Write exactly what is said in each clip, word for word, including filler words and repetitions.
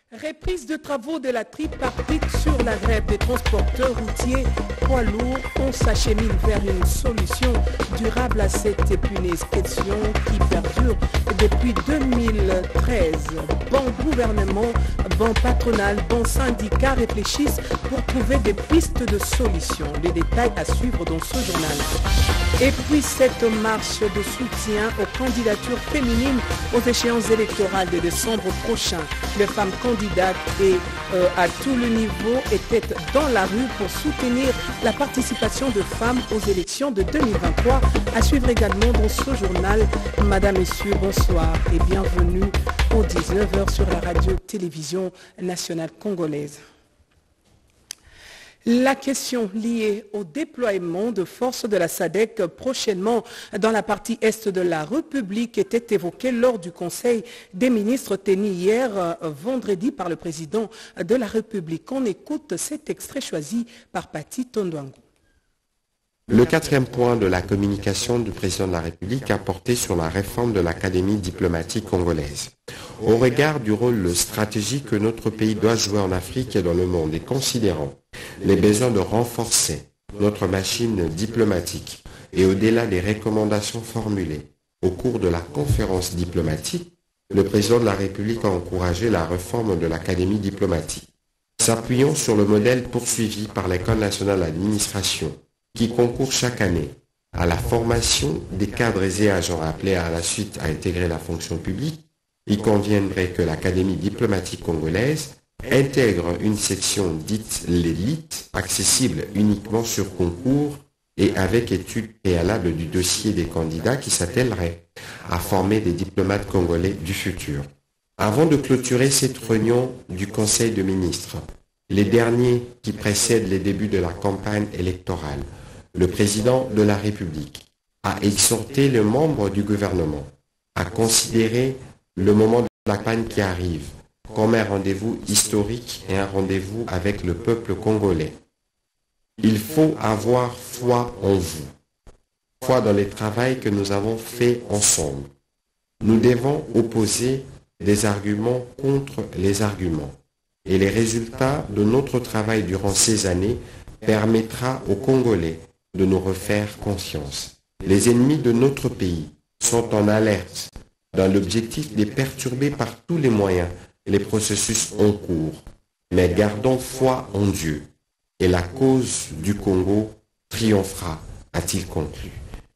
Reprise de travaux de la tripartite sur la grève des transporteurs routiers poids lourds. On s'achemine vers une solution durable à cette épineuse question qui perdure depuis deux mille treize. Bon gouvernement, bon patronal, bon syndicat réfléchissent pour trouver des pistes de solutions. Les détails à suivre dans ce journal. Et puis cette marche de soutien aux candidatures féminines aux échéances électorales de décembre prochain. Les femmes candidates et euh, à tout le niveau étaient dans la rue pour soutenir la participation de femmes aux élections de deux mille vingt-trois. À suivre également dans ce journal. Madame, Messieurs, bonsoir et bienvenue aux dix-neuf heures sur la radio-télévision nationale congolaise. La question liée au déploiement de forces de la S A D C prochainement dans la partie est de la République était évoquée lors du Conseil des ministres tenu hier vendredi par le président de la République. On écoute cet extrait choisi par Pati Tondouangou. Le quatrième point de la communication du président de la République a porté sur la réforme de l'Académie diplomatique congolaise. Au regard du rôle stratégique que notre pays doit jouer en Afrique et dans le monde et considérant les besoins de renforcer notre machine diplomatique et au-delà des recommandations formulées au cours de la conférence diplomatique, le président de la République a encouragé la réforme de l'Académie diplomatique. S'appuyant sur le modèle poursuivi par l'École nationale d'administration qui concourt chaque année à la formation des cadres et agents appelés à la suite à intégrer la fonction publique, il conviendrait que l'Académie diplomatique congolaise intègre une section dite l'élite, accessible uniquement sur concours et avec étude préalable du dossier des candidats qui s'attellerait à former des diplomates congolais du futur. Avant de clôturer cette réunion du Conseil de ministres, les derniers qui précèdent les débuts de la campagne électorale, le président de la République a exhorté les membres du gouvernement à considérer le moment de la campagne qui arrive comme un rendez-vous historique et un rendez-vous avec le peuple congolais. Il faut avoir foi en vous, foi dans le travail que nous avons fait ensemble. Nous devons opposer des arguments contre les arguments. Et les résultats de notre travail durant ces années permettra aux Congolais de nous refaire conscience. Les ennemis de notre pays sont en alerte dans l'objectif de perturber par tous les moyens les processus en cours. Mais gardons foi en Dieu et la cause du Congo triomphera, a-t-il conclu.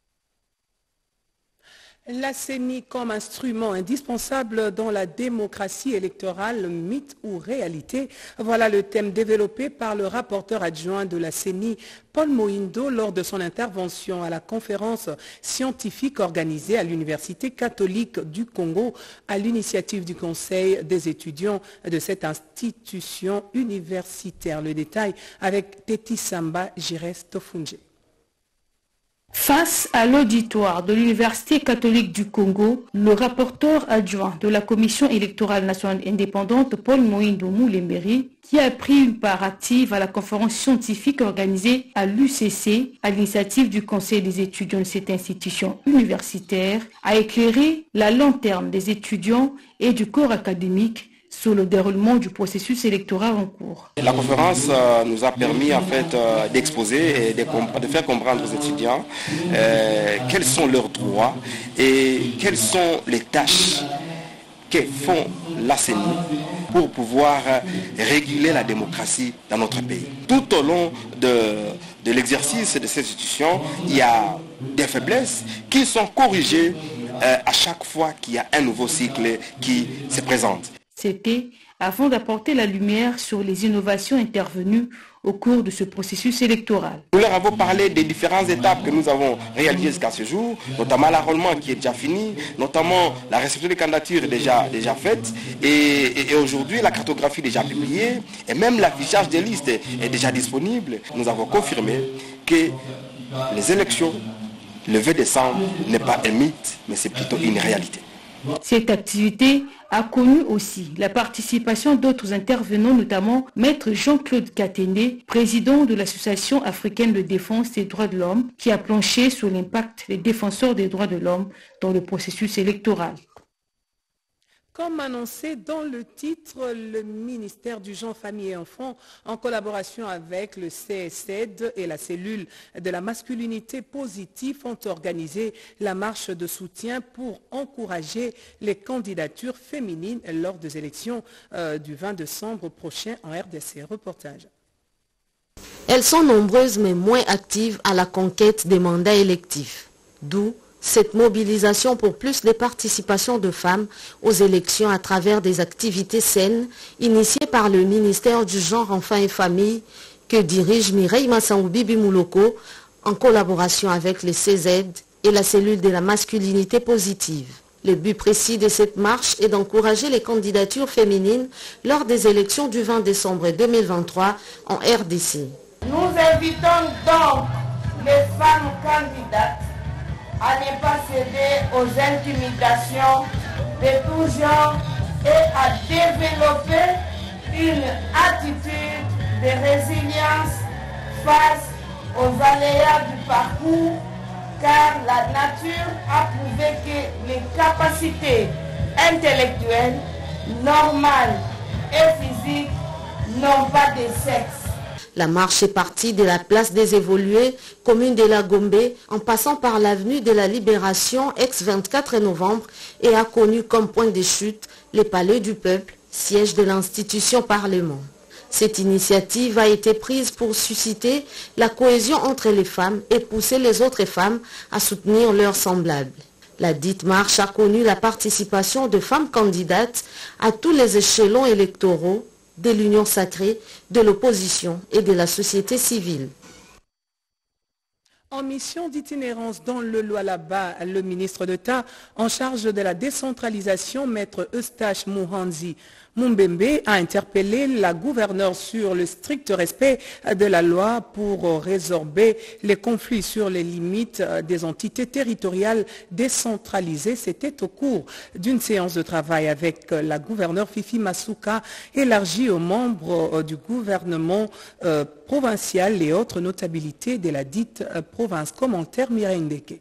La C E N I comme instrument indispensable dans la démocratie électorale, mythe ou réalité, voilà le thème développé par le rapporteur adjoint de la C E N I, Paul Mohindo, lors de son intervention à la conférence scientifique organisée à l'Université catholique du Congo à l'initiative du Conseil des étudiants de cette institution universitaire. Le détail avec Teti Samba Jires Tofunje. Face à l'auditoire de l'Université catholique du Congo, le rapporteur adjoint de la Commission électorale nationale indépendante, Paul Mohindo Moulemeri, qui a pris une part active à la conférence scientifique organisée à l'U C C à l'initiative du Conseil des étudiants de cette institution universitaire, a éclairé la lanterne des étudiants et du corps académique sur le déroulement du processus électoral en cours. La conférence euh, nous a permis en fait euh, d'exposer et de, de faire comprendre aux étudiants euh, quels sont leurs droits et quelles sont les tâches que font la C E N I pour pouvoir euh, réguler la démocratie dans notre pays. Tout au long de, de l'exercice de cette institution, il y a des faiblesses qui sont corrigées euh, à chaque fois qu'il y a un nouveau cycle qui se présente. C'était afin d'apporter la lumière sur les innovations intervenues au cours de ce processus électoral. Nous leur avons parlé des différentes étapes que nous avons réalisées jusqu'à ce jour, notamment l'enrôlement qui est déjà fini, notamment la réception des candidatures déjà, déjà faite, et, et, et aujourd'hui la cartographie déjà publiée, et même l'affichage des listes est déjà disponible. Nous avons confirmé que les élections, le vingt décembre, n'est pas un mythe, mais c'est plutôt une réalité. Cette activité a connu aussi la participation d'autres intervenants, notamment Maître Jean-Claude Katende, président de l'Association africaine de défense des droits de l'homme, qui a planché sur l'impact des défenseurs des droits de l'homme dans le processus électoral. Comme annoncé dans le titre, le ministère du Genre, Famille et Enfants, en collaboration avec le C S E D et la cellule de la masculinité positive, ont organisé la marche de soutien pour encourager les candidatures féminines lors des élections euh, du vingt décembre prochain en R D C. Reportage. Elles sont nombreuses mais moins actives à la conquête des mandats électifs. D'où cette mobilisation pour plus de participation de femmes aux élections à travers des activités saines initiées par le ministère du Genre, Enfants et Famille que dirige Mireille Massaoubi Mouloko en collaboration avec le C S E D et la cellule de la masculinité positive. Le but précis de cette marche est d'encourager les candidatures féminines lors des élections du vingt décembre deux mille vingt-trois en R D C. Nous invitons donc les femmes candidates à ne pas céder aux intimidations de tout genre et à développer une attitude de résilience face aux aléas du parcours, car la nature a prouvé que les capacités intellectuelles, normales et physiques n'ont pas de sexe. La marche est partie de la place des Évolués, commune de la Gombe, en passant par l'avenue de la Libération, ex vingt-quatre novembre, et a connu comme point de chute le Palais du Peuple, siège de l'institution Parlement. Cette initiative a été prise pour susciter la cohésion entre les femmes et pousser les autres femmes à soutenir leurs semblables. La dite marche a connu la participation de femmes candidates à tous les échelons électoraux, de l'Union sacrée, de l'opposition et de la société civile. En mission d'itinérance dans le Lualaba, le ministre d'État en charge de la décentralisation, maître Eustache Muhanzi Mumbembe, a interpellé la gouverneure sur le strict respect de la loi pour résorber les conflits sur les limites des entités territoriales décentralisées. C'était au cours d'une séance de travail avec la gouverneure Fifi Masuka, élargie aux membres du gouvernement euh, provincial et autres notabilités de la dite euh, province. Commentaire Mireille Ndeke.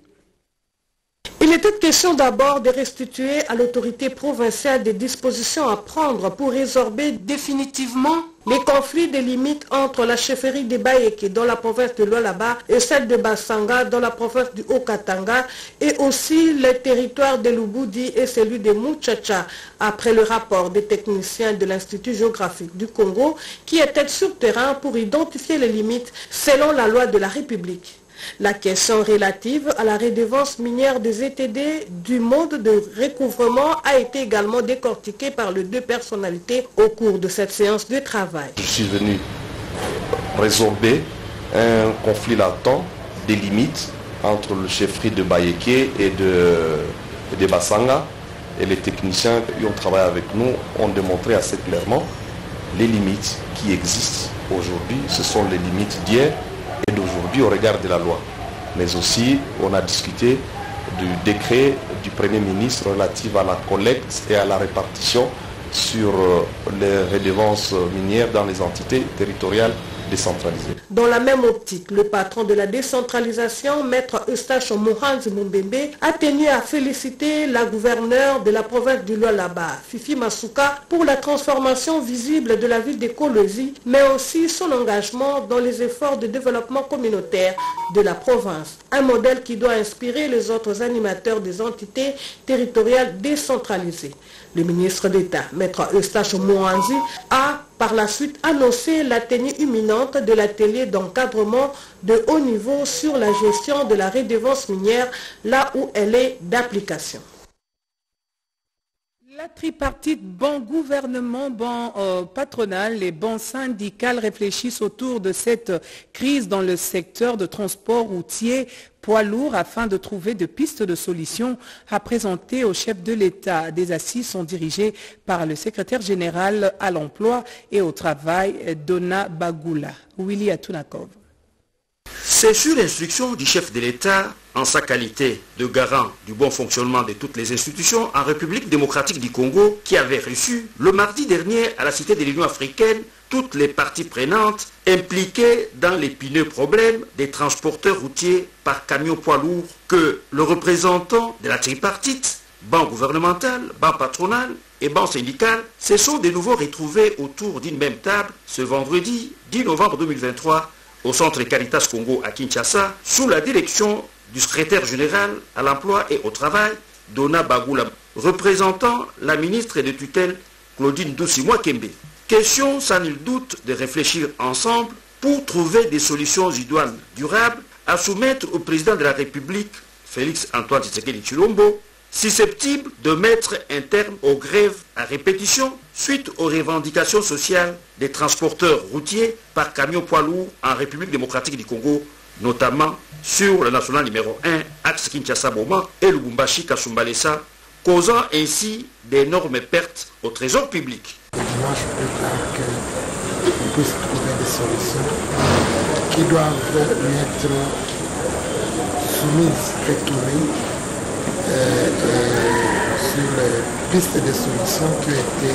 Il était question d'abord de restituer à l'autorité provinciale des dispositions à prendre pour résorber définitivement les conflits de limites entre la chefferie de Bayeke dans la province de Lualaba et celle de Bassanga dans la province du Haut-Katanga, et aussi les territoires de Lubudi et celui de Muchacha, après le rapport des techniciens de l'Institut géographique du Congo qui étaient sur terrain pour identifier les limites selon la loi de la République. La question relative à la redevance minière des E T D du mode de recouvrement a été également décortiquée par les deux personnalités au cours de cette séance de travail. Je suis venu résorber un conflit latent des limites entre le chefferie de Bayeke et de, et de Bassanga, et les techniciens qui ont travaillé avec nous ont démontré assez clairement les limites qui existent aujourd'hui. Ce sont les limites d'hier et d'aujourd'hui au regard de la loi. Mais aussi, on a discuté du décret du Premier ministre relatif à la collecte et à la répartition sur les redevances minières dans les entités territoriales décentralisées. Dans la même optique, le patron de la décentralisation, maître Eustache Muhanzi Mumbembe, a tenu à féliciter la gouverneure de la province du Lualaba, Fifi Masuka, pour la transformation visible de la ville de Kolosi, mais aussi son engagement dans les efforts de développement communautaire de la province. Un modèle qui doit inspirer les autres animateurs des entités territoriales décentralisées. Le ministre d'État, maître Eustache Muhanzi, a par la suite annoncé la tenue imminente de l'atelier d'encadrement de haut niveau sur la gestion de la redevance minière là où elle est d'application. La tripartite bon gouvernement, bon euh, patronal et bon syndical réfléchissent autour de cette crise dans le secteur de transport routier poids lourd afin de trouver de pistes de solutions à présenter au chef de l'État. Des assises sont dirigées par le secrétaire général à l'emploi et au travail, Donna Bagula. Willy Atunakov. C'est sur instruction du chef de l'État, en sa qualité de garant du bon fonctionnement de toutes les institutions en République démocratique du Congo, qui avait reçu le mardi dernier à la Cité de l'Union africaine toutes les parties prenantes impliquées dans l'épineux problème des transporteurs routiers par camion poids lourd, que le représentant de la tripartite, banc gouvernemental, banc patronal et banques syndicales se sont de nouveau retrouvés autour d'une même table ce vendredi dix novembre deux mille vingt-trois au centre Caritas Congo à Kinshasa sous la direction du secrétaire général à l'emploi et au travail, Dona Bagula, représentant la ministre de tutelle Claudine Doucy-Mwakembe. Question sans nul doute de réfléchir ensemble pour trouver des solutions idoines durables à soumettre au président de la République, Félix Antoine Tshisekedi Tshilombo, susceptible de mettre un terme aux grèves à répétition suite aux revendications sociales des transporteurs routiers par camion poids lourd en République démocratique du Congo, notamment sur le national numéro un, axe Kinshasa-Boma et Lubumbashi-Kasumbalesa, causant ainsi d'énormes pertes au trésor public. Moi, je préfère qu'on puisse trouver des solutions qui doivent être soumises, retournées euh, euh, sur les pistes de solutions qui ont été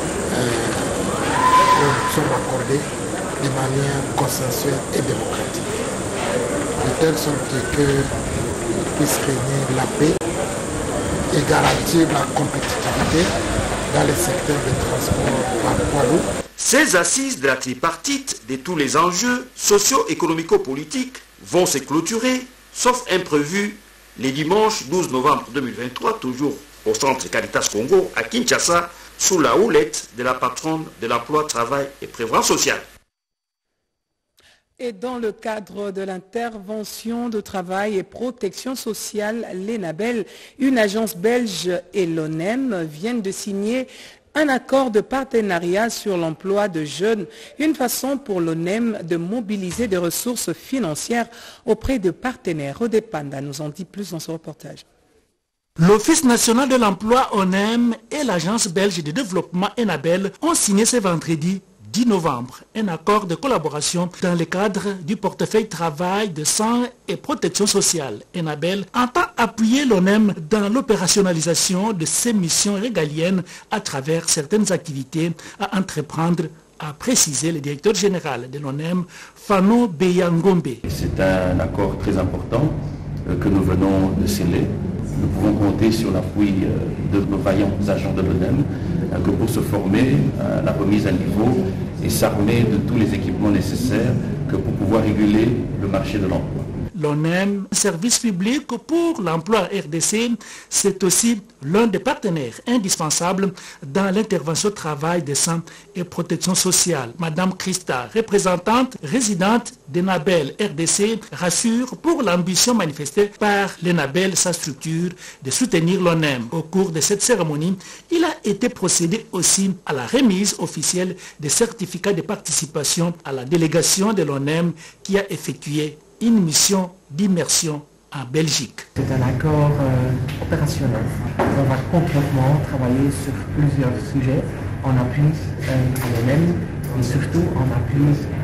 euh, sont accordées de manière consensuelle et démocratique, de telle sorte qu'il puisse régner la paix et garantir la compétitivité dans les secteurs de transport par poids lourd. Ces assises de la tripartite de tous les enjeux socio-économico-politiques vont se clôturer, sauf imprévu, les dimanches douze novembre deux mille vingt-trois, toujours au centre Caritas Congo à Kinshasa, sous la houlette de la patronne de l'emploi, travail et prévoyance sociale. Et dans le cadre de l'intervention de travail et protection sociale, l'ENABEL, une agence belge et l'O N E M viennent de signer un accord de partenariat sur l'emploi de jeunes, une façon pour l'O N E M de mobiliser des ressources financières auprès de partenaires. Odepanda nous en dit plus dans ce reportage. L'Office national de l'emploi O N E M et l'agence belge de développement ENABEL ont signé ce vendredi dix novembre un accord de collaboration dans le cadre du portefeuille travail de sang et protection sociale. ENABEL entend appuyer l'O N E M dans l'opérationnalisation de ses missions régaliennes à travers certaines activités à entreprendre, a précisé le directeur général de l'O N E M, Fano Beyangombe. C'est un accord très important euh, que nous venons de sceller. Nous pouvons compter sur l'appui euh, de nos vaillants agents de l'O N E M euh, que pour se former, euh, la remise à niveau et s'armer de tous les équipements nécessaires que pour pouvoir réguler le marché de l'emploi. L'O N E M, service public pour l'emploi R D C, c'est aussi l'un des partenaires indispensables dans l'intervention travail décent et protection sociale. Madame Christa, représentante résidente d'ENABEL R D C, rassure pour l'ambition manifestée par l'ENABEL, sa structure, de soutenir l'O N E M. Au cours de cette cérémonie, il a été procédé aussi à la remise officielle des certificats de participation à la délégation de l'O N E M qui a effectué une mission d'immersion en Belgique. C'est un accord euh, opérationnel. On va concrètement travailler sur plusieurs sujets en appui euh, à l'O N E M et surtout en appui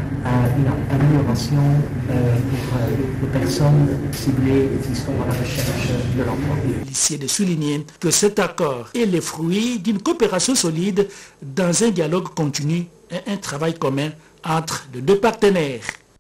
à une amélioration euh, pour euh, les personnes ciblées qui sont à la recherche de l'emploi. Il est de souligner que cet accord est le fruit d'une coopération solide dans un dialogue continu et un travail commun entre les deux partenaires.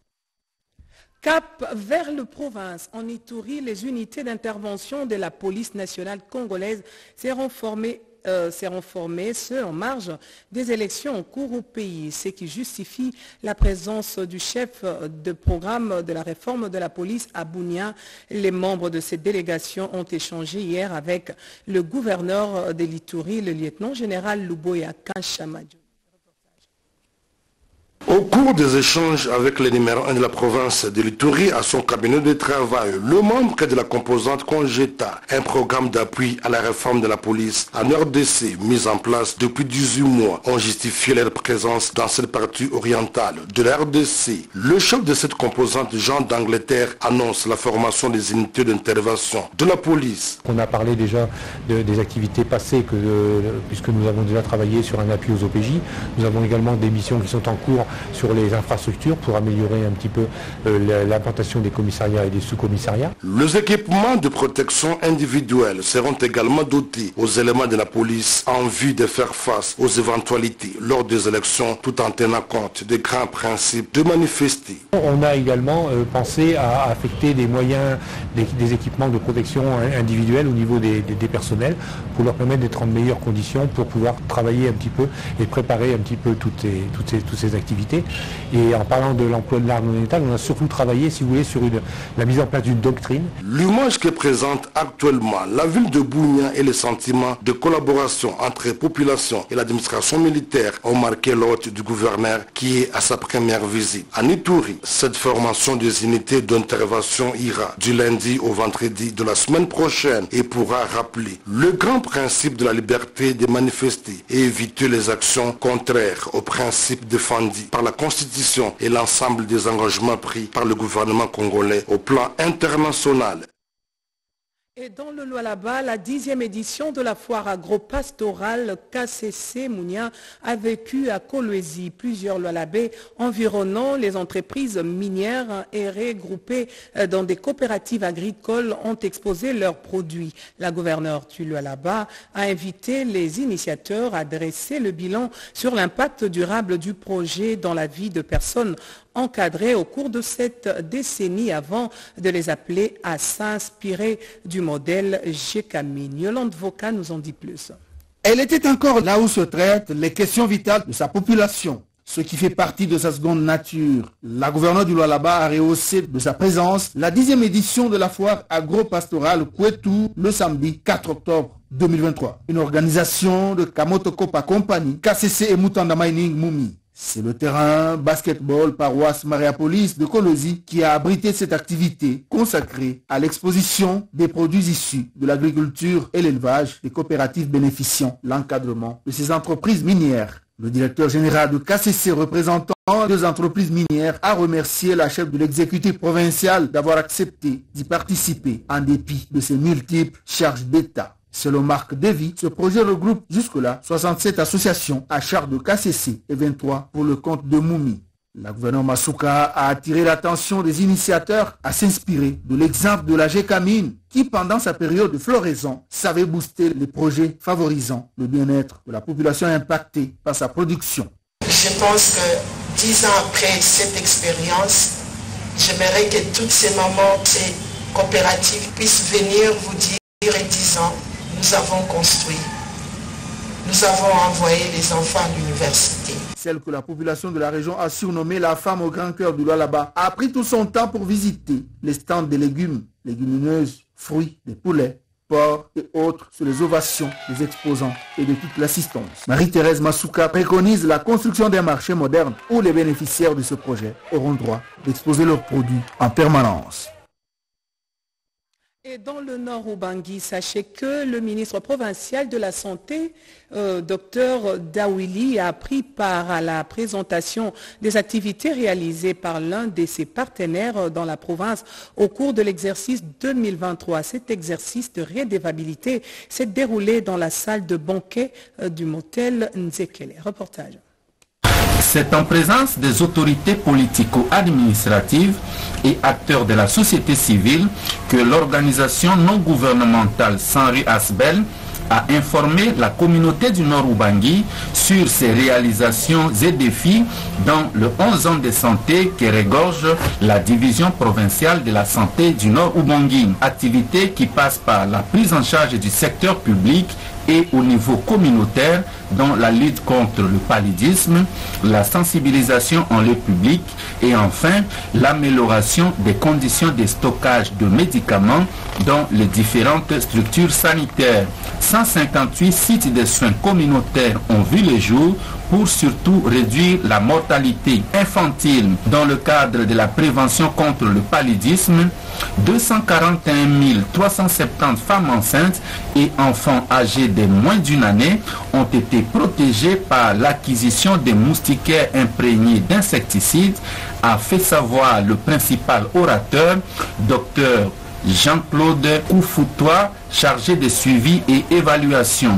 Cap vers le province. En Ituri, les unités d'intervention de la police nationale congolaise seront formées, euh, seront formées ce en marge des élections en cours au pays, ce qui justifie la présence du chef de programme de la réforme de la police à Bunia. Les membres de cette délégation ont échangé hier avec le gouverneur de l'Ituri, le lieutenant-général Luboya Kanchamadjo. Au cours des échanges avec le numéro un de la province de l'Ituri à son cabinet de travail, le membre de la composante Congeta, un programme d'appui à la réforme de la police en R D C mis en place depuis dix-huit mois, ont justifié leur présence dans cette partie orientale de la R D C. Le chef de cette composante, Jean d'Angleterre, annonce la formation des unités d'intervention de la police. On a parlé déjà de, des activités passées, que, euh, puisque nous avons déjà travaillé sur un appui aux O P J. Nous avons également des missions qui sont en cours sur les infrastructures pour améliorer un petit peu euh, l'implantation des commissariats et des sous-commissariats. Les équipements de protection individuelle seront également dotés aux éléments de la police en vue de faire face aux éventualités lors des élections tout en tenant compte des grands principes de manifester. On a également euh, pensé à affecter des moyens, des, des équipements de protection individuelle au niveau des, des, des personnels pour leur permettre d'être en meilleures conditions pour pouvoir travailler un petit peu et préparer un petit peu toutes ces, toutes ces, toutes ces activités. Et en parlant de l'emploi de l'arme létale, on a surtout travaillé, si vous voulez, sur une, la mise en place d'une doctrine. L'image que présente actuellement la ville de Bunia et le sentiment de collaboration entre population et l'administration militaire ont marqué l'hôte du gouverneur qui est à sa première visite. À Ituri, cette formation des unités d'intervention ira du lundi au vendredi de la semaine prochaine et pourra rappeler le grand principe de la liberté de manifester et éviter les actions contraires aux principes défendus par la Constitution et l'ensemble des engagements pris par le gouvernement congolais au plan international. Et dans le Lualaba, la dixième édition de la foire agro-pastorale K C C Mounia a vécu à Kolwezi. Plusieurs Lualabais environnant les entreprises minières et regroupées dans des coopératives agricoles ont exposé leurs produits. La gouverneure du Lualaba a invité les initiateurs à dresser le bilan sur l'impact durable du projet dans la vie de personnes encadrés au cours de cette décennie avant de les appeler à s'inspirer du modèle Gécamine. Yolande Voka nous en dit plus. Elle était encore là où se traitent les questions vitales de sa population, ce qui fait partie de sa seconde nature. La gouverneure du Lualaba a rehaussé de sa présence la dixième édition de la foire agro-pastorale Kwetu le samedi quatre octobre deux mille vingt-trois. Une organisation de Kamoto Kopa Company, K C C et Mutanda Mining Mumi. C'est le terrain basketball paroisse Mariapolis de Kolwezi qui a abrité cette activité consacrée à l'exposition des produits issus de l'agriculture et l'élevage des coopératives bénéficiant l'encadrement de ces entreprises minières. Le directeur général de K C C représentant deux entreprises minières a remercié la chef de l'exécutif provincial d'avoir accepté d'y participer en dépit de ses multiples charges d'État. Selon Marc Devy, ce projet regroupe jusque-là soixante-sept associations à charge de K C C et vingt-trois pour le compte de Moumi. La gouverneure Masuka a attiré l'attention des initiateurs à s'inspirer de l'exemple de la Gécamine qui, pendant sa période de floraison, savait booster les projets favorisant le bien-être de la population impactée par sa production. Je pense que dix ans après cette expérience, j'aimerais que toutes ces mamans, ces coopératives puissent venir vous dire en disant nous avons construit, nous avons envoyé les enfants à l'université. Celle que la population de la région a surnommée la femme au grand cœur du Lualaba a pris tout son temps pour visiter les stands de légumes, légumineuses, fruits, des poulets, porcs et autres sur les ovations des exposants et de toute l'assistance. Marie-Thérèse Masuka préconise la construction d'un marché moderne où les bénéficiaires de ce projet auront le droit d'exposer leurs produits en permanence. Et dans le nord Ubangui, sachez que le ministre provincial de la Santé, euh, docteur Dawili, a pris part à la présentation des activités réalisées par l'un de ses partenaires dans la province au cours de l'exercice deux mille vingt-trois. Cet exercice de redevabilité s'est déroulé dans la salle de banquet euh, du motel Nzekele. Reportage. C'est en présence des autorités politico-administratives et acteurs de la société civile que l'organisation non gouvernementale Sanri Asbel a informé la communauté du Nord Ubangui sur ses réalisations et défis dans le onze ans de santé qui regorge la division provinciale de la santé du Nord Ubangui. Activité qui passe par la prise en charge du secteur public et au niveau communautaire dans la lutte contre le paludisme, la sensibilisation en lieu public et enfin l'amélioration des conditions de stockage de médicaments dans les différentes structures sanitaires. cent cinquante-huit sites de soins communautaires ont vu le jour pour surtout réduire la mortalité infantile. Dans le cadre de la prévention contre le paludisme, deux cent quarante et un mille trois cent soixante-dix femmes enceintes et enfants âgés de moins d'une année ont été protégés par l'acquisition des moustiquaires imprégnés d'insecticides, a fait savoir le principal orateur, docteur Jean-Claude Koufoutois, chargé de suivi et évaluation.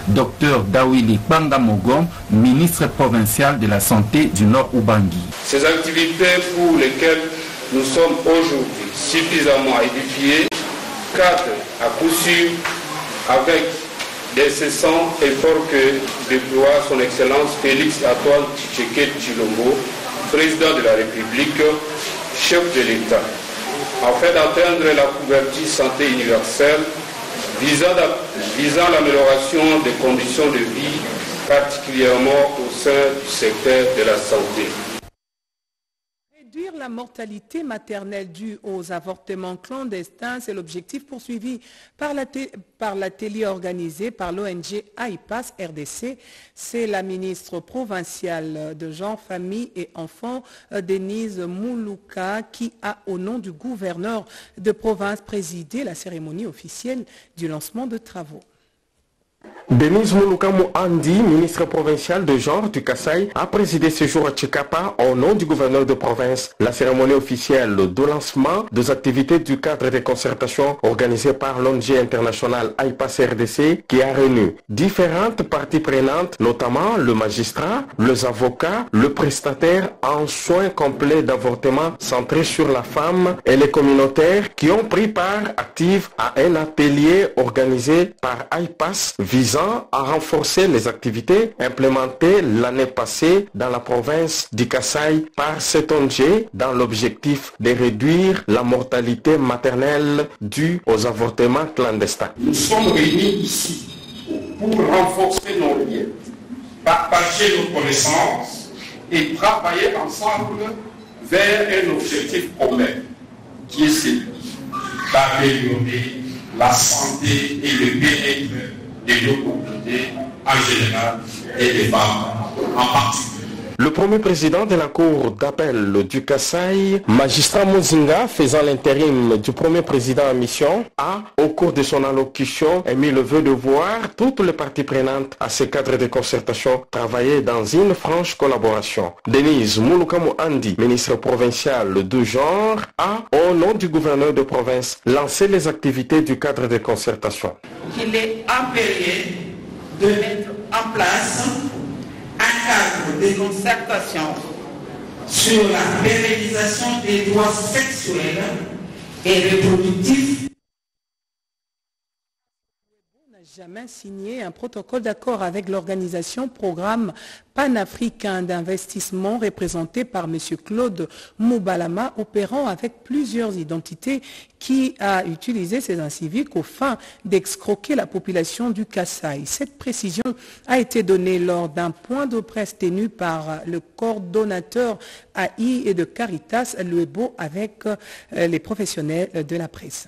Dr Dawili Bangamogom, ministre provincial de la Santé du Nord Ubangi. Ces activités pour lesquelles nous sommes aujourd'hui suffisamment édifiés cadrent à coup sûr avec des cessants efforts que déploie son Excellence Félix Antoine Tshisekedi Tshilombo, président de la République, chef de l'État, afin d'atteindre la couverture santé universelle visant, visant l'amélioration des conditions de vie, particulièrement au sein du secteur de la santé. Réduire la mortalité maternelle due aux avortements clandestins, c'est l'objectif poursuivi par l'atelier organisé par l'O N G A I P A S R D C. C'est la ministre provinciale de Genre, Famille et Enfants, Denise Moulouka, qui a, au nom du gouverneur de province, présidé la cérémonie officielle du lancement de travaux. Denise Moulouka Andi, ministre provincial de genre du Kasaï, a présidé ce jour à Tchikapa au nom du gouverneur de province la cérémonie officielle de lancement des activités du cadre de concertation organisé par l'O N G internationale A I P A S R D C qui a réuni différentes parties prenantes, notamment le magistrat, les avocats, le prestataire en soins complets d'avortement centré sur la femme et les communautaires qui ont pris part active à un atelier organisé par A I P A S visant à renforcer les activités implémentées l'année passée dans la province du Kasaï par cet O N G dans l'objectif de réduire la mortalité maternelle due aux avortements clandestins. Nous sommes réunis ici pour renforcer nos liens, partager nos connaissances et travailler ensemble vers un objectif commun qui est celui d'améliorer la santé et le bien-être de nos communautés en général et des femmes en particulier. Le premier président de la cour d'appel du Kasaï, magistrat Mozinga, faisant l'intérim du premier président en mission, a, au cours de son allocution, émis le vœu de voir toutes les parties prenantes à ce cadre de concertation travailler dans une franche collaboration. Denise Mouloukamou Andi, ministre provincial du genre, a, au nom du gouverneur de province, lancé les activités du cadre de concertation. Il est impérieux de mettre en place un cadre de concertation sur la pérennisation des droits sexuels et reproductifs. Jamais signé un protocole d'accord avec l'organisation Programme panafricain d'investissement représenté par M. Claude Moubalama, opérant avec plusieurs identités, qui a utilisé ces inciviques aux fins d'excroquer la population du Kasaï. Cette précision a été donnée lors d'un point de presse tenu par le coordonnateur A I et de Caritas Luebo avec les professionnels de la presse.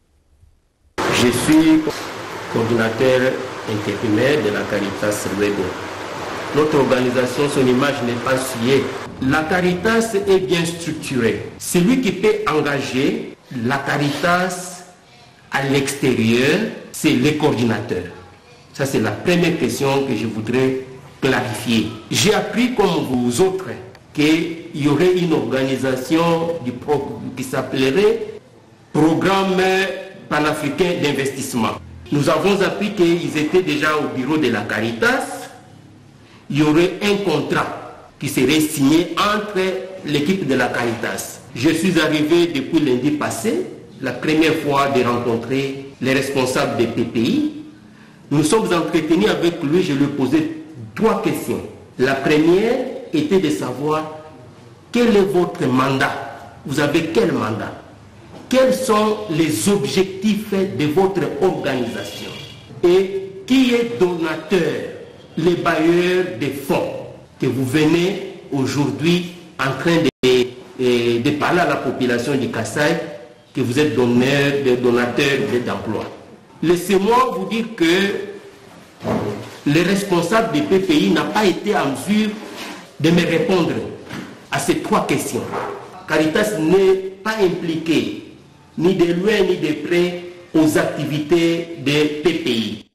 Je suis coordinateur intérimaire de la Caritas Luebo. Notre organisation, son image n'est pas souillée. La Caritas est bien structurée. Celui qui peut engager la Caritas à l'extérieur, c'est le coordinateur. Ça, c'est la première question que je voudrais clarifier. J'ai appris, comme vous autres, qu'il y aurait une organisation du pro qui s'appellerait Programme panafricain d'investissement. Nous avons appris qu'ils étaient déjà au bureau de la Caritas. Il y aurait un contrat qui serait signé entre l'équipe de la Caritas. Je suis arrivé depuis lundi passé, la première fois de rencontrer les responsables des P P I. Nous sommes entretenus avec lui, je lui ai posé trois questions. La première était de savoir quel est votre mandat. Vous avez quel mandat? Quels sont les objectifs de votre organisation? Et qui est donateur, les bailleurs des fonds que vous venez aujourd'hui en train de, de, de parler à la population du Kasaï, que vous êtes donneur, des donateurs d'emploi. Laissez-moi vous dire que le responsable du P P I n'a pas été en mesure de me répondre à ces trois questions. Caritas n'est pas impliqué ni de loin ni de près aux activités des P P I.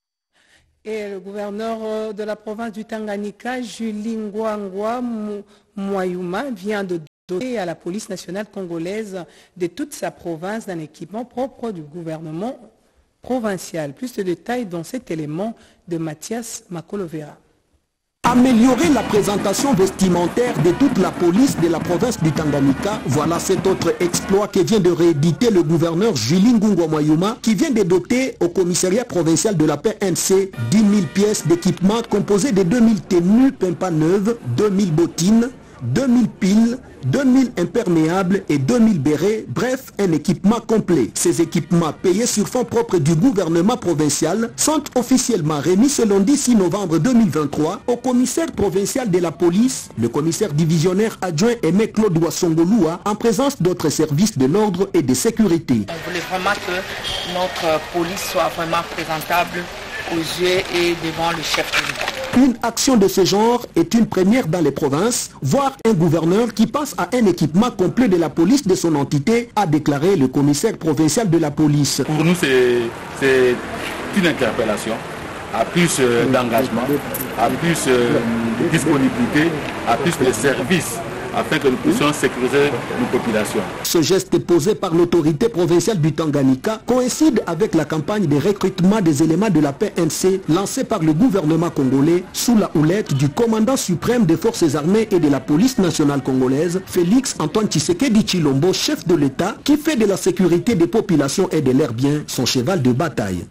Et le gouverneur de la province du Tanganyika, Julie Ngwangwa Mwayuma, vient de doter à la police nationale congolaise de toute sa province d'un équipement propre du gouvernement provinciale. Plus de détails dans cet élément de Mathias Makolovera. Améliorer la présentation vestimentaire de toute la police de la province du Tanganyika, voilà cet autre exploit que vient de rééditer le gouverneur Julie Ngungo Mayuma, qui vient de doter au commissariat provincial de la P N C dix mille pièces d'équipement composées de deux mille tenues pimpa neuves, deux mille bottines, deux mille piles, deux mille imperméables et deux mille bérets, bref, un équipement complet. Ces équipements payés sur fonds propres du gouvernement provincial sont officiellement remis ce lundi six novembre deux mille vingt-trois au commissaire provincial de la police, le commissaire divisionnaire adjoint Aimé Claude Ouassongoloua, en présence d'autres services de l'ordre et de sécurité. On voulait vraiment que notre police soit vraiment présentable aux yeux et devant le chef de l'État. Une action de ce genre est une première dans les provinces, voire un gouverneur qui passe à un équipement complet de la police de son entité, a déclaré le commissaire provincial de la police. Pour nous, c'est une interpellation à plus euh, d'engagement, à plus euh, de disponibilité, à plus de services, afin que nous puissions sécuriser nos populations. Ce geste posé par l'autorité provinciale du Tanganyika coïncide avec la campagne de recrutement des éléments de la P N C lancée par le gouvernement congolais sous la houlette du commandant suprême des forces armées et de la police nationale congolaise, Félix Antoine Tshisekedi Tshilombo, chef de l'État, qui fait de la sécurité des populations et de leurs biens son cheval de bataille.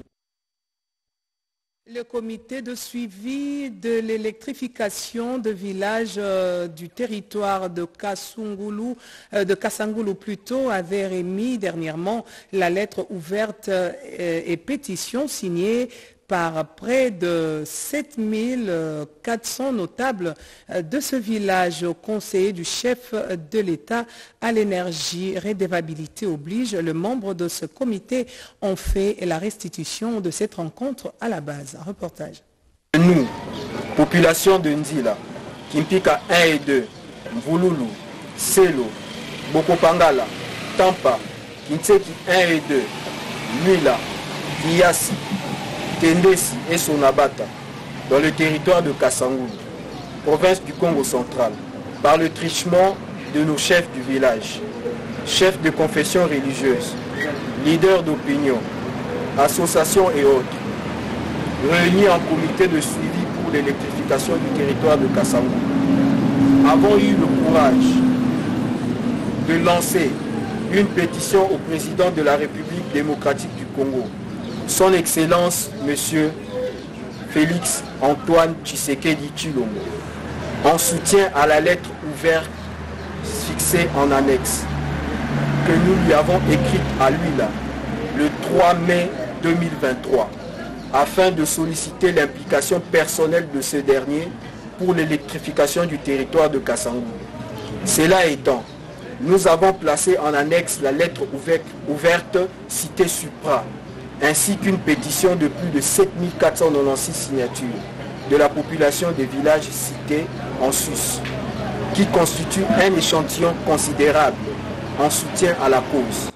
Le comité de suivi de l'électrification de villages euh, du territoire de Kasungulu, euh, de Kasangulu plutôt, avait remis dernièrement la lettre ouverte euh, et pétition signée par près de sept mille quatre cents notables de ce village. Au conseiller du chef de l'État à l'énergie, redevabilité oblige, le membre de ce comité ont fait la restitution de cette rencontre à la base. Un reportage. Nous, population de Nzila, Kimpika un et deux, Mvululu, Selo, Bokopangala, Tampa, Kintseki un et deux, Nuila, Kiasi, Tendesi et Sonabata, dans le territoire de Kasangulu, province du Congo central, par le truchement de nos chefs du village, chefs de confession religieuse, leaders d'opinion, associations et autres, réunis en comité de suivi pour l'électrification du territoire de Kasangulu, avons eu le courage de lancer une pétition au président de la République démocratique du Congo, Son Excellence, Monsieur Félix Antoine Tshisekedi Tshilombo, en soutien à la lettre ouverte fixée en annexe, que nous lui avons écrite à lui là, le trois mai deux mille vingt-trois, afin de solliciter l'implication personnelle de ce dernier pour l'électrification du territoire de Kasangulu. Cela étant, nous avons placé en annexe la lettre ouverte, ouverte citée supra, ainsi qu'une pétition de plus de sept mille quatre cent quatre-vingt-seize signatures de la population des villages cités en sus, qui constitue un échantillon considérable en soutien à la cause.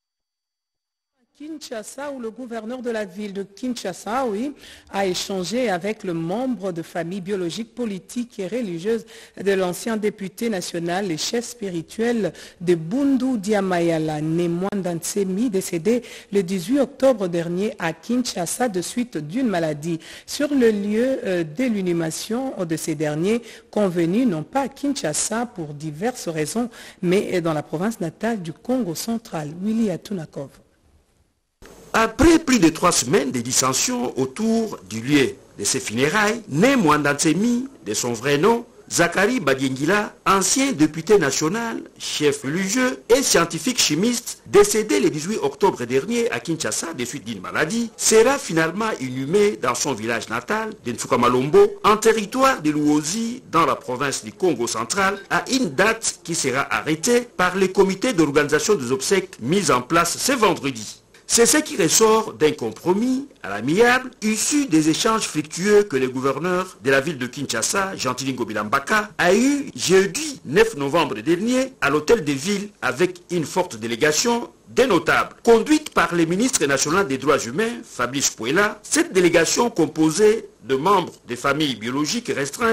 Kinshasa, où le gouverneur de la ville de Kinshasa, oui, a échangé avec le membre de famille biologique, politique et religieuse de l'ancien député national et chef spirituel de Bundu Diamayala, Nemwanda Ntsemi, décédé le dix-huit octobre dernier à Kinshasa de suite d'une maladie. Sur le lieu euh, de l'inhumation de ces derniers, convenus non pas à Kinshasa pour diverses raisons, mais dans la province natale du Congo central. Willy Atunakov. Après plus de trois semaines de dissensions autour du lieu de ses funérailles, né Mwanda Ntsemi, de son vrai nom, Zachary Badiengila, ancien député national, chef religieux et scientifique chimiste, décédé le dix-huit octobre dernier à Kinshasa des suites d'une maladie, sera finalement inhumé dans son village natal de Nfukamalombo, en territoire de Luozi, dans la province du Congo central, à une date qui sera arrêtée par le comité d'organisation des obsèques mis en place ce vendredi. C'est ce qui ressort d'un compromis à l'amiable issu des échanges fructueux que le gouverneur de la ville de Kinshasa, Gentilin Gobilambaka, a eu jeudi neuf novembre dernier à l'hôtel de ville avec une forte délégation des notables. Conduite par le ministre national des droits humains, Fabrice Pouela, cette délégation composée de membres des familles biologiques restreintes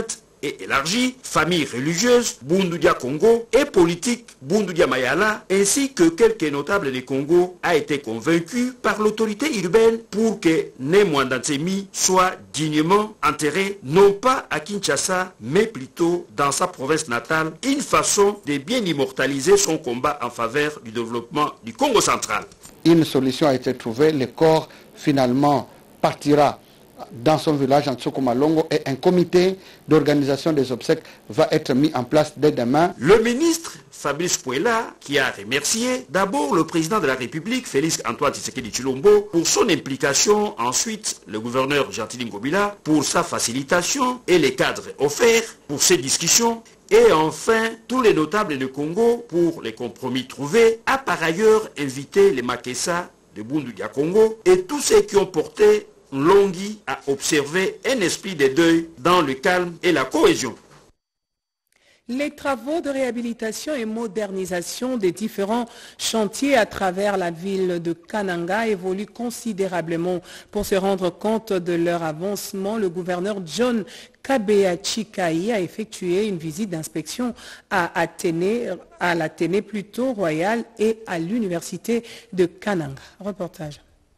et élargie, famille religieuse, Bundudia Congo et politique, Bundudia Mayala, ainsi que quelques notables du Congo, a été convaincu par l'autorité urbaine pour que Nemwandansemi soit dignement enterré, non pas à Kinshasa, mais plutôt dans sa province natale, une façon de bien immortaliser son combat en faveur du développement du Congo central. Une solution a été trouvée, le corps finalement partira dans son village en Tsokomalongo et un comité d'organisation des obsèques va être mis en place dès demain. Le ministre Fabrice Pouela, qui a remercié d'abord le président de la République, Félix Antoine Tshisekedi Tshilombo, pour son implication, ensuite le gouverneur Gentili Ngobila pour sa facilitation et les cadres offerts pour ces discussions, et enfin tous les notables du Congo pour les compromis trouvés, a par ailleurs invité les Makessa de Bundudia Congo et tous ceux qui ont porté Longhi à observer un esprit de deuil dans le calme et la cohésion. Les travaux de réhabilitation et modernisation des différents chantiers à travers la ville de Kananga évoluent considérablement. Pour se rendre compte de leur avancement, le gouverneur John Kabea Chikai a effectué une visite d'inspection à Athénée, à l'Athénée plutôt royal et à l'université de Kananga. Reportage.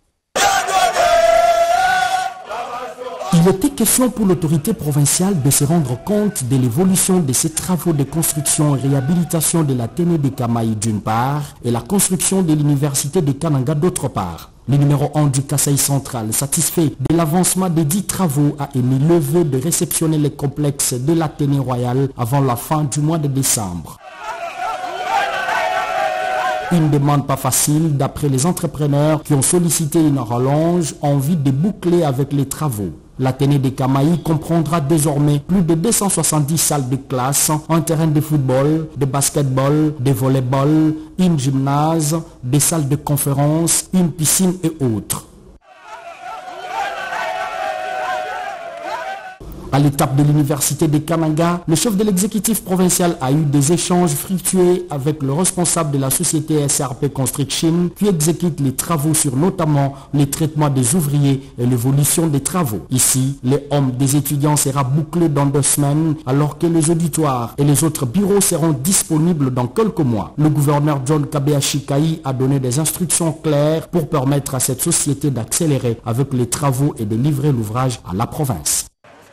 Il était question pour l'autorité provinciale de se rendre compte de l'évolution de ces travaux de construction et réhabilitation de l'Athénée de Kamaï d'une part et la construction de l'université de Kananga d'autre part. Le numéro un du Kasaï central, satisfait de l'avancement des dix travaux, a émis le vœu de réceptionner les complexes de l'Athénée royale avant la fin du mois de décembre. Une demande pas facile d'après les entrepreneurs qui ont sollicité une rallonge en vue de boucler avec les travaux. L'Athénée de Kamaï comprendra désormais plus de deux cent soixante-dix salles de classe, un terrain de football, de basketball, de volleyball, une gymnase, des salles de conférence, une piscine et autres. À l'étape de l'université de Kananga, le chef de l'exécutif provincial a eu des échanges fructueux avec le responsable de la société S R P Construction qui exécute les travaux sur notamment les traitements des ouvriers et l'évolution des travaux. Ici, les hommes des étudiants sera bouclé dans deux semaines alors que les auditoires et les autres bureaux seront disponibles dans quelques mois. Le gouverneur John Kabea Chikai a donné des instructions claires pour permettre à cette société d'accélérer avec les travaux et de livrer l'ouvrage à la province.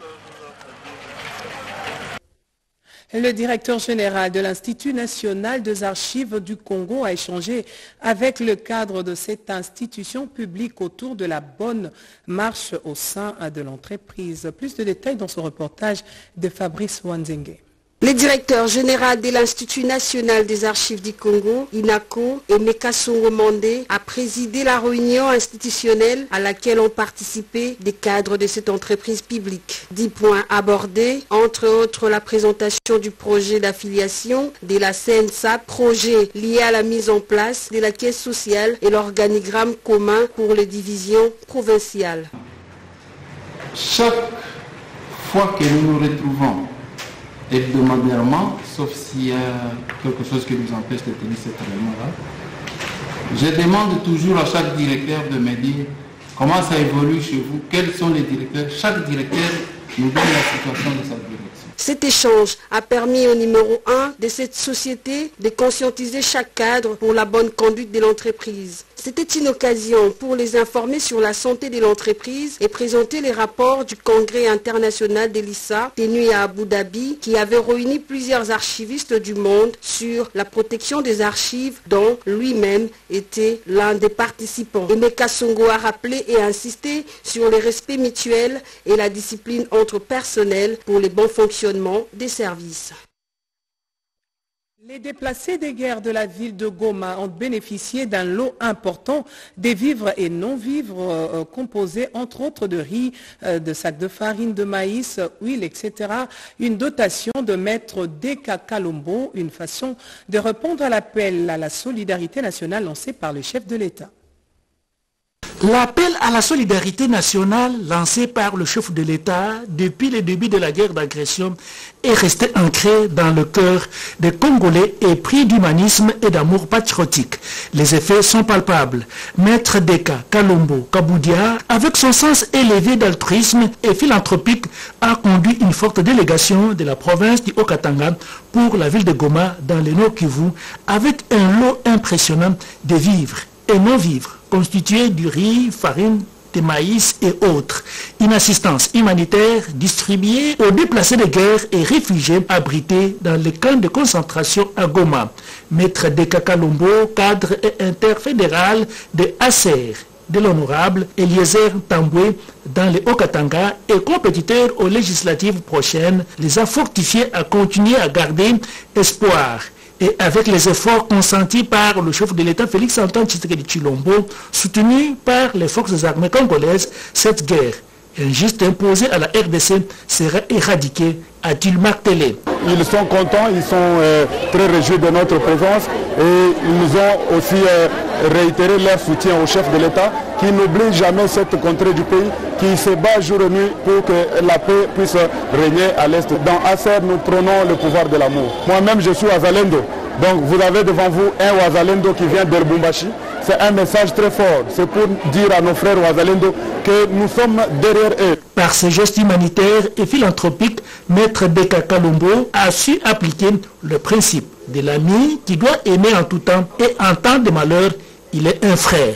Le directeur général de l'Institut national des archives du Congo a échangé avec le cadre de cette institution publique autour de la bonne marche au sein de l'entreprise. Plus de détails dans ce reportage de Fabrice Wanzengue. Le directeur général de l'Institut national des archives du Congo, INACO, et Mekasongo Mandé, a présidé la réunion institutionnelle à laquelle ont participé des cadres de cette entreprise publique. Dix points abordés, entre autres la présentation du projet d'affiliation de la C N S A, projet lié à la mise en place de la caisse sociale et l'organigramme commun pour les divisions provinciales. Chaque fois que nous nous retrouvons hebdomadairement, sauf s'il y a quelque chose qui nous empêche de tenir cette réunion-là, je demande toujours à chaque directeur de me dire comment ça évolue chez vous, quels sont les directeurs. Chaque directeur nous donne la situation de sa direction. Cet échange a permis au numéro un de cette société de conscientiser chaque cadre pour la bonne conduite de l'entreprise. C'était une occasion pour les informer sur la santé de l'entreprise et présenter les rapports du Congrès international de l'I S A tenu à Abu Dhabi qui avait réuni plusieurs archivistes du monde sur la protection des archives dont lui-même était l'un des participants. Emeka Songo a rappelé et insisté sur le respect mutuel et la discipline entre personnels pour le bon fonctionnement des services. Les déplacés des guerres de la ville de Goma ont bénéficié d'un lot important des vivres et non-vivres euh, composés entre autres de riz, euh, de sacs de farine, de maïs, huile, et cetera. Une dotation de maître Deka Kalombo, une façon de répondre à l'appel à la solidarité nationale lancé par le chef de l'État. L'appel à la solidarité nationale lancé par le chef de l'État depuis le début de la guerre d'agression est resté ancré dans le cœur des Congolais et pris d'humanisme et d'amour patriotique. Les effets sont palpables. Maître Deka Kalombo Kaboudia, avec son sens élevé d'altruisme et philanthropique, a conduit une forte délégation de la province du Haut-Katanga pour la ville de Goma dans le Nord Kivu avec un lot impressionnant de vivres et non-vivres constitués du riz, farine, de maïs et autres. Une assistance humanitaire distribuée aux déplacés de guerre et réfugiés abrités dans les camps de concentration à Goma. Maître Deka Kalombo, cadre et interfédéral de A C R, de l'honorable Eliezer Tamboué dans les Haut-Katanga et compétiteur aux législatives prochaines, les a fortifiés à continuer à garder espoir. Et avec les efforts consentis par le chef de l'État Félix Antoine Tshisekedi Tshilombo, soutenu par les forces armées congolaises, cette guerre injuste imposée à la R D C sera éradiquée, a-t-il martelé. Ils sont contents, ils sont euh, très réjouis de notre présence et ils nous ont aussi euh, réitéré leur soutien au chef de l'État qui n'oublie jamais cette contrée du pays, qui se bat jour et nuit pour que la paix puisse régner à l'Est. Dans A C R, nous prenons le pouvoir de l'amour. Moi-même, je suis Wazalendo. Donc vous avez devant vous un Wazalendo qui vient de Lubumbashi. C'est un message très fort. C'est pour dire à nos frères Wazalendo que nous sommes derrière eux. Par ses gestes humanitaires et philanthropiques, Maître Deka Kalombo a su appliquer le principe de l'ami qui doit aimer en tout temps et en temps de malheur, il est un frère.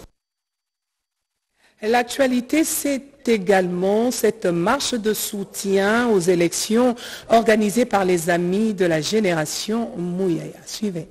L'actualité, c'est également cette marche de soutien aux élections organisée par les amis de la génération Mouyaya. Suivez.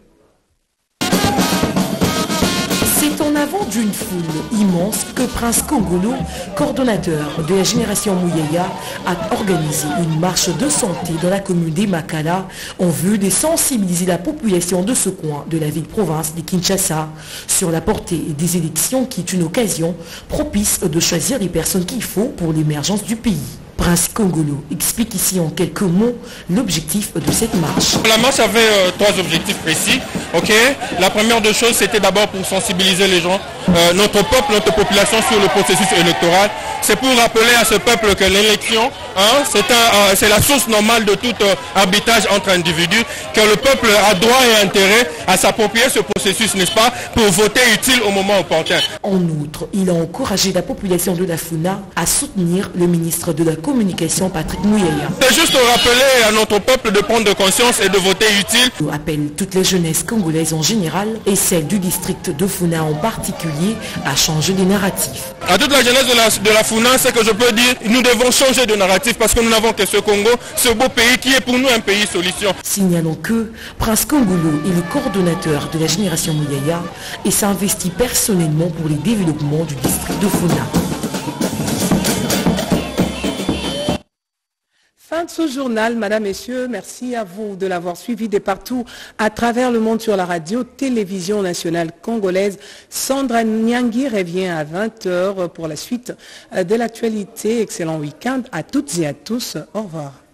C'est en avant d'une foule immense que Prince Kongolo, coordonnateur de la génération Mouyaya, a organisé une marche de santé dans la commune d'Emakala en vue de sensibiliser la population de ce coin de la ville-province de Kinshasa sur la portée des élections qui est une occasion propice de choisir les personnes qu'il faut pour l'émergence du pays. Prince Kongolo explique ici en quelques mots l'objectif de cette marche. La marche avait euh, trois objectifs précis. Okay. La première des choses, c'était d'abord pour sensibiliser les gens, euh, notre peuple, notre population sur le processus électoral. C'est pour rappeler à ce peuple que l'élection, hein, c'est euh, la source normale de tout euh, arbitrage entre individus, que le peuple a droit et intérêt à s'approprier ce processus, n'est-ce pas, pour voter utile au moment opportun. En outre, il a encouragé la population de la Funa à soutenir le ministre de la Communication, Patrick Mouyaya. C'est juste rappeler à notre peuple de prendre conscience et de voter utile. Il appelle toutes les jeunesses congolaises en général et celle du district de Funa en particulier à changer de narratif. À toute la jeunesse de la, de la Funa, c'est que je peux dire, nous devons changer de narratif parce que nous n'avons que ce Congo, ce beau pays qui est pour nous un pays solution. Signalons que Prince Kongolo est le coordonnateur de la génération Mouyaya et s'investit personnellement pour les développements du district de Funa. Fin de ce journal, Madame, Messieurs, merci à vous de l'avoir suivi de partout à travers le monde sur la radio télévision nationale congolaise. Sandra Nyangi revient à vingt heures pour la suite de l'actualité. Excellent week-end à toutes et à tous. Au revoir.